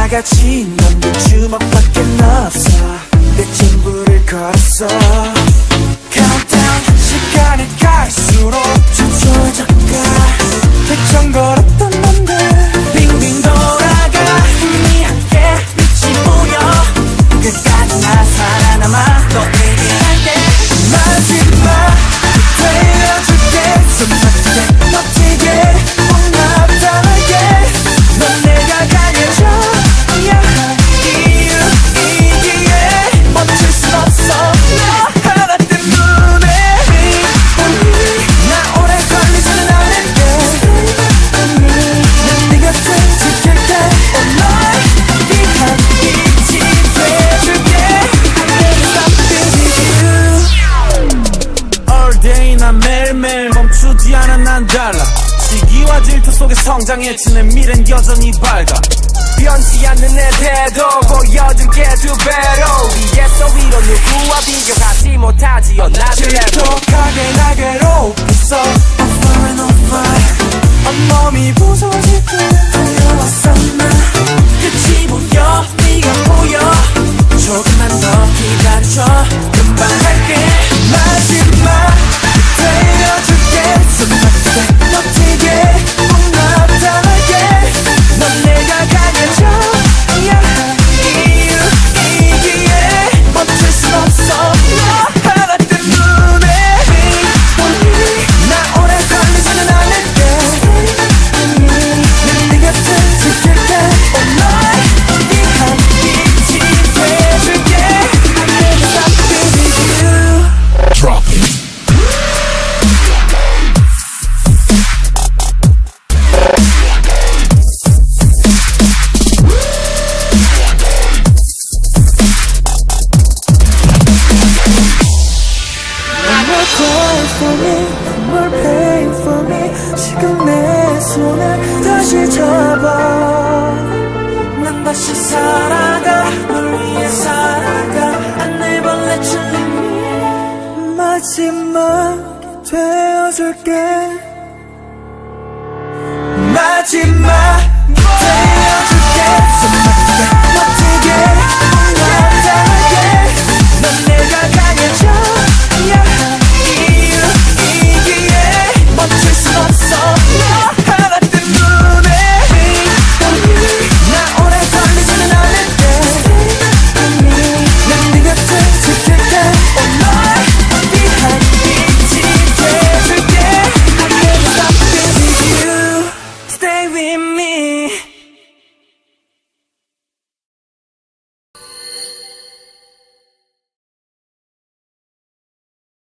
같이 넌 네 주먹밖에 없어. 내 친구를 걸었어. Countdown 시간이 갈수록 초조해져가. 대충 걸었던 맘들 빙빙 돌아가. 희미하게 빛이 보여. 끝까지 나 살아남아 너에게 할게. 마지막 되어줄게. 손맞게 멋지게 꼭 나타나게. 넌 내가 강해져야 할 이유이기에 멈출 순 없어. 너 하나 때문에 나 오래 걸리지는 않을게. 난 네 곁에 지킬게. Oh my 귀한 빛이 돼줄게. All day 난 매일매일 멈추지 않아. 난 달라. 시기와 질투 속에 성장했지. 내 미래는 여전히 밝아. 변치 않는 내 태도 보여줄게 두 배로. 위에서 위로 누구와 비교하지 못하지요. 나를 질투하게 날 괴롭혔어. Over and over. 온몸이 부서질 듯 달려왔어. 나 끝이 보여. 네가 보여. 조금만 더 기다려줘. 금방 할게. 마지막 되어줄게. 손맞게 멋지게 꼭 나타나게. 넌 내가 강해져야 할 이유이기에 멈출 순 없어. 너 하나 때문에 나 오래 걸리지는 않을게. 난 네 곁에 지킬게. Oh my 귀한 빛이 돼줄게. I never stop being you. Drop it. More cry for me, more pain for me. 지금 내 손을 다시 잡아. 난 다시 살아가. 널 위해 살아가. I never let you leave me. 마지막이 되어줄게. 마지막